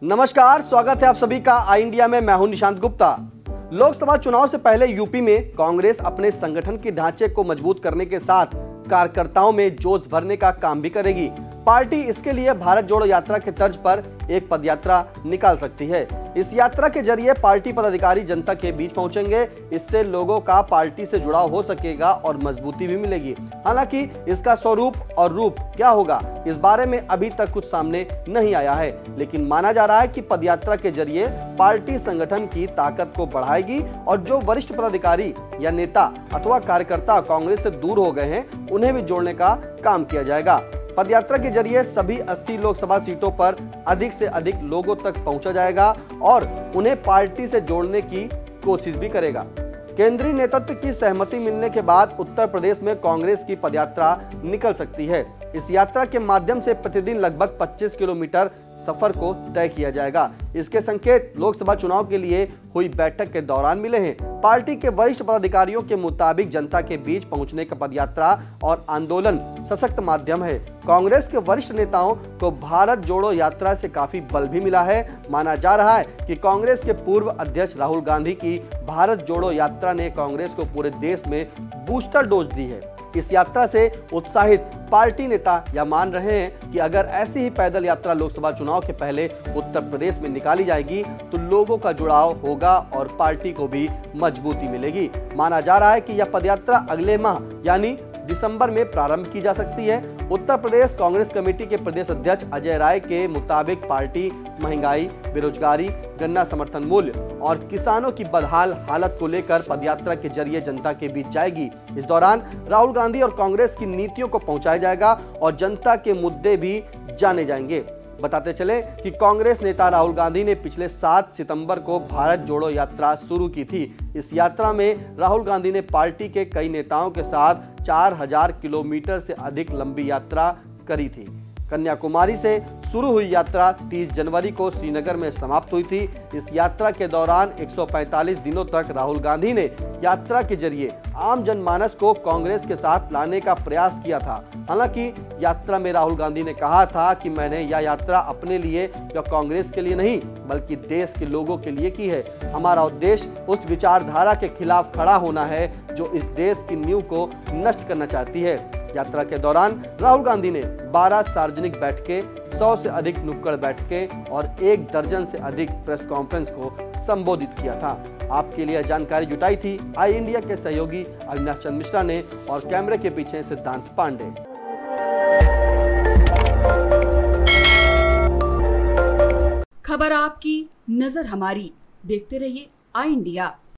नमस्कार, स्वागत है आप सभी का आई इंडिया में। मैं हूं निशांत गुप्ता। लोकसभा चुनाव से पहले यूपी में कांग्रेस अपने संगठन के ढांचे को मजबूत करने के साथ कार्यकर्ताओं में जोश भरने का काम भी करेगी। पार्टी इसके लिए भारत जोड़ो यात्रा के तर्ज पर एक पदयात्रा निकाल सकती है। इस यात्रा के जरिए पार्टी पदाधिकारी जनता के बीच पहुंचेंगे। इससे लोगों का पार्टी से जुड़ाव हो सकेगा और मजबूती भी मिलेगी। हालांकि इसका स्वरूप और रूप क्या होगा, इस बारे में अभी तक कुछ सामने नहीं आया है, लेकिन माना जा रहा है कि पदयात्रा के जरिए पार्टी संगठन की ताकत को बढ़ाएगी और जो वरिष्ठ पदाधिकारी या नेता अथवा कार्यकर्ता कांग्रेस से दूर हो गए हैं, उन्हें भी जोड़ने का काम किया जाएगा। पदयात्रा के जरिए सभी 80 लोकसभा सीटों पर अधिक से अधिक लोगों तक पहुंचा जाएगा और उन्हें पार्टी से जोड़ने की कोशिश भी करेगा। केंद्रीय नेतृत्व की सहमति मिलने के बाद उत्तर प्रदेश में कांग्रेस की पदयात्रा निकल सकती है। इस यात्रा के माध्यम से प्रतिदिन लगभग 25 किलोमीटर सफर को तय किया जाएगा। इसके संकेत लोकसभा चुनाव के लिए हुई बैठक के दौरान मिले हैं। पार्टी के वरिष्ठ पदाधिकारियों के मुताबिक जनता के बीच पहुंचने का पदयात्रा और आंदोलन सशक्त माध्यम है। कांग्रेस के वरिष्ठ नेताओं को भारत जोड़ो यात्रा से काफी बल भी मिला है। माना जा रहा है कि कांग्रेस के पूर्व अध्यक्ष राहुल गांधी की भारत जोड़ो यात्रा ने कांग्रेस को पूरे देश में बूस्टर डोज दी है। इस यात्रा से उत्साहित पार्टी नेता यह मान रहे हैं कि अगर ऐसी ही पैदल यात्रा लोकसभा चुनाव के पहले उत्तर प्रदेश में निकाली जाएगी तो लोगों का जुड़ाव होगा और पार्टी को भी मजबूती मिलेगी। माना जा रहा है कि यह पदयात्रा अगले माह यानी दिसंबर में प्रारंभ की जा सकती है। उत्तर प्रदेश कांग्रेस कमेटी के प्रदेश अध्यक्ष अजय राय के मुताबिक पार्टी महंगाई, बेरोजगारी, गन्ना समर्थन मूल्य और किसानों की बदहाल हालत को लेकर पदयात्रा के जरिए जनता के बीच जाएगी। इस दौरान राहुल गांधी और कांग्रेस की नीतियों को पहुंचाया जाएगा और जनता के मुद्दे भी जाने जाएंगे। बताते चले कि कांग्रेस नेता राहुल गांधी ने पिछले 7 सितंबर को भारत जोड़ो यात्रा शुरू की थी। इस यात्रा में राहुल गांधी ने पार्टी के कई नेताओं के साथ 4000 किलोमीटर से अधिक लंबी यात्रा करी थी। कन्याकुमारी से शुरू हुई यात्रा 30 जनवरी को श्रीनगर में समाप्त हुई थी। इस यात्रा के दौरान 145 दिनों तक राहुल गांधी ने यात्रा के जरिए आम जनमानस को कांग्रेस के साथ लाने का प्रयास किया था। हालांकि यात्रा में राहुल गांधी ने कहा था कि मैंने यह यात्रा अपने लिए या कांग्रेस के लिए नहीं बल्कि देश के लोगों के लिए की है। हमारा उद्देश्य उस विचारधारा के खिलाफ खड़ा होना है जो इस देश की नींव को नष्ट करना चाहती है। यात्रा के दौरान राहुल गांधी ने 12 सार्वजनिक बैठकें, 100 से अधिक नुक्कड़ बैठकें और 1 दर्जन से अधिक प्रेस कॉन्फ्रेंस को संबोधित किया था। आपके लिए जानकारी जुटाई थी आई इंडिया के सहयोगी अविनाश चंद्र मिश्रा ने और कैमरे के पीछे सिद्धांत पांडे। खबर आपकी, नजर हमारी। देखते रहिए आई इंडिया।